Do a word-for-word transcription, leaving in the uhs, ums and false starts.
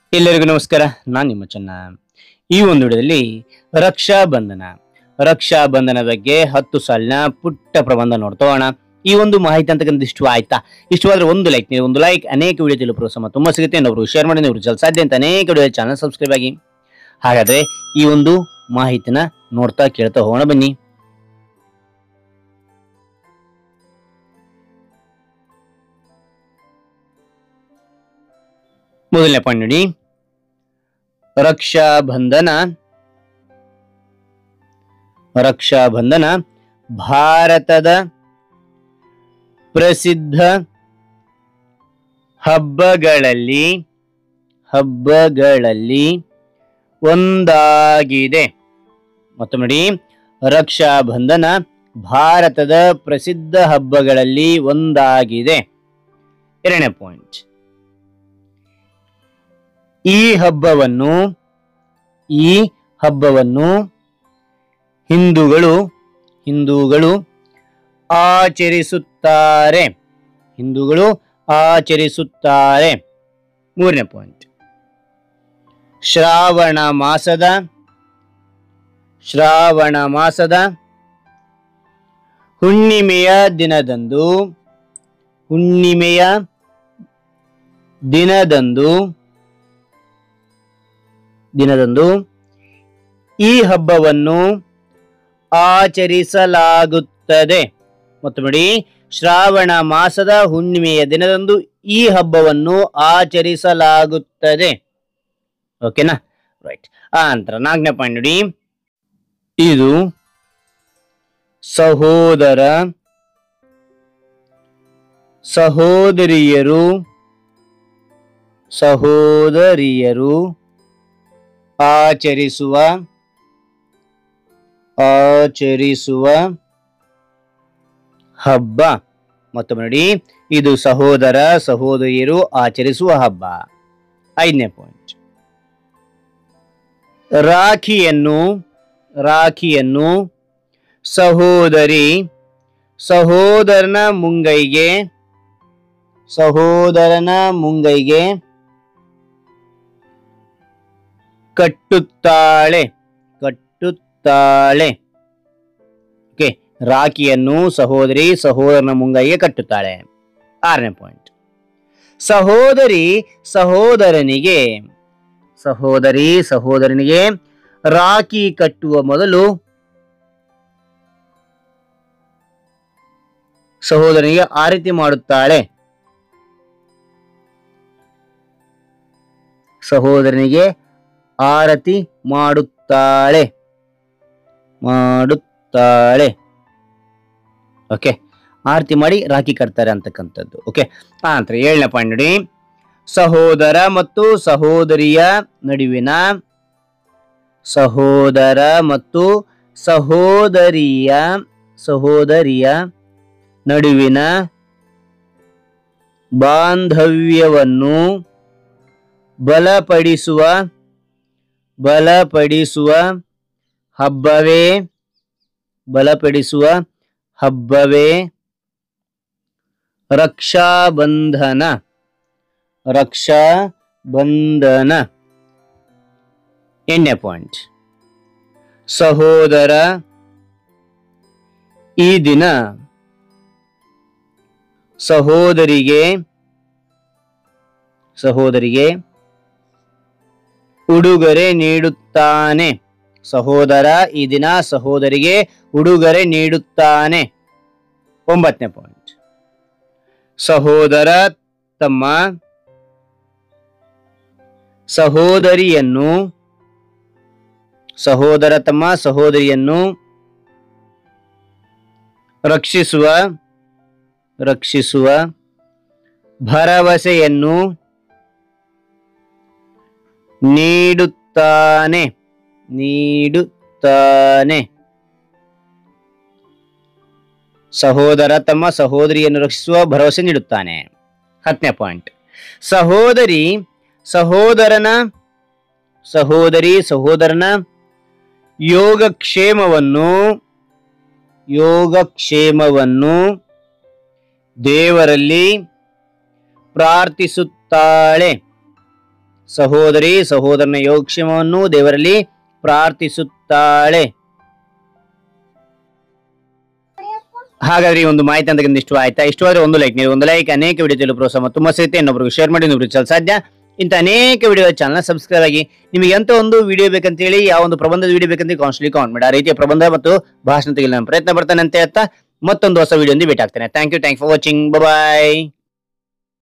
ಎಲ್ಲರಿಗೂ ನಮಸ್ಕಾರ. ನಾನು ನಿಮ್ಮ ಚೆನ್ನ. ಈ ಒಂದು ವಿಡಿಯೋದಲ್ಲಿ ರಕ್ಷಾ ಬಂಧನ ರಕ್ಷಾ ಬಂಧನ ಬಗ್ಗೆ ಹತ್ತು ಸಾಲಿನ ಪುಟ್ಟ ಪ್ರಬಂಧ ನೋಡ್ತೋಣ. ಈ ಒಂದು ಮಾಹಿತಿ ಅಂತಕ್ಕಂಥ ಇಷ್ಟು ಆಯ್ತಾ? ಇಷ್ಟವಾದ್ರೆ ಒಂದು ಲೈಕ್, ನೀವು ಒಂದು ಲೈಕ್ ಅನೇಕ ವಿಡಿಯೋ ತಿಳಿಯಲು ಪ್ರೋತ್ಸಾಹ ತುಂಬಾ ಸಿಗುತ್ತೆ. ಇನ್ನೊಬ್ರು ಶೇರ್ ಮಾಡಿ, ನೀವು ಜಲ್ ಸಾಧ್ಯ ಅಂತ ಅನೇಕ ವಿಡಿಯೋ ಚಾನಲ್ ಸಬ್ಸ್ಕ್ರೈಬ್ ಆಗಿ. ಹಾಗಾದ್ರೆ ಈ ಒಂದು ಮಾಹಿತಿನ ನೋಡ್ತಾ ಕೇಳ್ತಾ ಹೋಗೋಣ ಬನ್ನಿ. ಮೊದಲನೇ ಪಾಯಿಂಟ್ ನೋಡಿ, ರಕ್ಷಾ ಬಂಧನ ರಕ್ಷಾ ಬಂಧನ ಭಾರತದ ಪ್ರಸಿದ್ಧ ಹಬ್ಬಗಳಲ್ಲಿ ಹಬ್ಬಗಳಲ್ಲಿ ಒಂದಾಗಿದೆ. ಮತ್ತೊಮ್ಮೆ ನೋಡಿ, ರಕ್ಷಾ ಬಂಧನ ಭಾರತದ ಪ್ರಸಿದ್ಧ ಹಬ್ಬಗಳಲ್ಲಿ ಒಂದಾಗಿದೆ. ಎರಡನೇ ಪಾಯಿಂಟ್, ಈ ಹಬ್ಬವನ್ನು ಈ ಹಬ್ಬವನ್ನು ಹಿಂದೂಗಳು ಹಿಂದೂಗಳು ಆಚರಿಸುತ್ತಾರೆ ಹಿಂದೂಗಳು ಆಚರಿಸುತ್ತಾರೆ ಮೂರನೇ ಪಾಯಿಂಟ್, ಶ್ರಾವಣ ಮಾಸದ ಶ್ರಾವಣ ಮಾಸದ ಹುಣ್ಣಿಮೆಯ ದಿನದಂದು ಹುಣ್ಣಿಮೆಯ ದಿನದಂದು ದಿನದಂದು ಈ ಹಬ್ಬವನ್ನು ಆಚರಿಸಲಾಗುತ್ತದೆ. ಮತ್ತು ನೋಡಿ, ಶ್ರಾವಣ ಮಾಸದ ಹುಣ್ಣಿಮೆಯ ದಿನದಂದು ಈ ಹಬ್ಬವನ್ನು ಆಚರಿಸಲಾಗುತ್ತದೆ. ಓಕೆನಾ? ರೈಟ್. ಆ ನಂತರ ನಾಲ್ಕನೇ ಪಾಯಿಂಟ್ ನೋಡಿ, ಇದು ಸಹೋದರ ಸಹೋದರಿಯರು ಸಹೋದರಿಯರು ಆಚರಿಸುವ ಆಚರಿಸುವ ಹಬ್ಬ. ಮತ್ತೊಮ್ಮೆ ನೋಡಿ, ಇದು ಸಹೋದರ ಸಹೋದರಿಯರು ಆಚರಿಸುವ ಹಬ್ಬ. ಐದನೇ ಪಾಯಿಂಟ್, ರಾಖಿಯನ್ನು ರಾಖಿಯನ್ನು ಸಹೋದರಿ ಸಹೋದರನ ಮುಂಗೈಗೆ ಸಹೋದರನ ಮುಂಗೈಗೆ ಕಟ್ಟುತ್ತಾಳೆ ಕಟ್ಟುತ್ತಾಳೆ ಓಕೆ, ರಾಖಿಯನ್ನು ಸಹೋದರಿ ಸಹೋದರನ ಮುಂಗೈಗೆ ಕಟ್ಟುತ್ತಾಳೆ. ಆರನೇ ಪಾಯಿಂಟ್, ಸಹೋದರಿ ಸಹೋದರನಿಗೆ ಸಹೋದರಿ ಸಹೋದರನಿಗೆ ರಾಖಿ ಕಟ್ಟುವ ಮೊದಲು ಸಹೋದರನಿಗೆ ಆರತಿ ಮಾಡುತ್ತಾಳೆ ಸಹೋದರನಿಗೆ ಆರತಿ ಮಾಡುತ್ತಾಳೆ ಮಾಡುತ್ತಾಳೆ ಓಕೆ, ಆರತಿ ಮಾಡಿ ರಾಖಿ ಕಟ್ತಾರೆ ಅಂತಕ್ಕಂಥದ್ದು. ಓಕೆ, ಆ ನಂತರ ಏಳನೇ ಪಾಯಿಂಟ್ ನೋಡಿ, ಸಹೋದರ ಮತ್ತು ಸಹೋದರಿಯ ನಡುವಿನ ಸಹೋದರ ಮತ್ತು ಸಹೋದರಿಯ ಸಹೋದರಿಯ ನಡುವಿನ ಬಾಂಧವ್ಯವನ್ನು ಬಲಪಡಿಸುವ ಬಲಪಡಿಸುವ ಹಬ್ಬವೇ ಬಲಪಡಿಸುವ ಹಬ್ಬವೇ ರಕ್ಷಾಬಂಧನ ರಕ್ಷಾಬಂಧನ. ಎಂಟನೇ ಪಾಯಿಂಟ್, ಸಹೋದರ ಈ ದಿನ ಸಹೋದರಿಗೆ ಸಹೋದರಿಗೆ ಉಡುಗೊರೆ ನೀಡುತ್ತಾನೆ ಸಹೋದರ ಈ ದಿನ ಸಹೋದರಿಗೆ ಉಡುಗೊರೆ ನೀಡುತ್ತಾನೆ. ಒಂಬತ್ತನೇ ಪಾಯಿಂಟ್, ಸಹೋದರ ತಮ್ಮ ಸಹೋದರಿಯನ್ನು ಸಹೋದರ ತಮ್ಮ ಸಹೋದರಿಯನ್ನು ರಕ್ಷಿಸುವ ರಕ್ಷಿಸುವ ಭರವಸೆಯನ್ನು ನೀಡುತ್ತಾನೆ ನೀಡುತ್ತಾನೆ ಸಹೋದರ ತಮ್ಮ ಸಹೋದರಿಯನ್ನು ರಕ್ಷಿಸುವ ಭರವಸೆ ನೀಡುತ್ತಾನೆ. ಹತ್ತನೇ ಪಾಯಿಂಟ್, ಸಹೋದರಿ ಸಹೋದರನ ಸಹೋದರಿ ಸಹೋದರನ ಯೋಗಕ್ಷೇಮವನ್ನು ಯೋಗಕ್ಷೇಮವನ್ನು ದೇವರಲ್ಲಿ ಪ್ರಾರ್ಥಿಸುತ್ತಾಳೆ ಸಹೋದರಿ ಸಹೋದರನ ಯೋಗಕ್ಷೇಮವನ್ನು ದೇವರಲ್ಲಿ ಪ್ರಾರ್ಥಿಸುತ್ತಾಳೆ. ಹಾಗಾದ್ರೆ ಈ ಒಂದು ಮಾಹಿತಿ ಅಂತ ಇಷ್ಟ ಆಯ್ತಾ? ಇಷ್ಟವಾದ್ರೆ ಒಂದು ಲೈಕ್ ನೀಡಿ, ಒಂದು ಲೈಕ್ ಅನೇಕ ವಿಡಿಯೋ ಪ್ರೋತ್ಸಾಹ ಮತ್ತು ತುಂಬ ಸಹಿತ ಇನ್ನೊಬ್ರಿಗೆ ಶೇರ್ ಮಾಡಿ ಇನ್ನೊಬ್ರಿಗೆ ಸಾಧ್ಯ. ಇಂಥ ಅನೇಕ ವಿಡಿಯೋ ಚಾನಲ್ ಸಬ್ಸ್ಕ್ರೈಬ್ ಆಗಿ. ನಿಮಗೆ ಎಂತ ಒಂದು ವಿಡಿಯೋ ಬೇಕಂತ ಹೇಳಿ, ಯಾವ ಒಂದು ಪ್ರಬಂಧದ ವಿಡಿಯೋ ಬೇಕಂತ ಕಾನ್ಸ್ಟ್ಲಿ ಕಾಮೆಂಟ್ ಮಾಡಿ. ಆ ರೀತಿಯ ಪ್ರಬಂಧ ಮತ್ತು ಭಾಷಣ ತೆಗೆಯಲು ನಾನು ಪ್ರಯತ್ನ ಪಡ್ತಾನೆ ಅಂತ ಹೇಳ್ತಾ ಮತ್ತೊಂದು ಹೊಸ ವಿಡಿಯೋ ಭೇಟಿ ಆಗ್ತೇನೆ. Thank you thank for watching. Bye.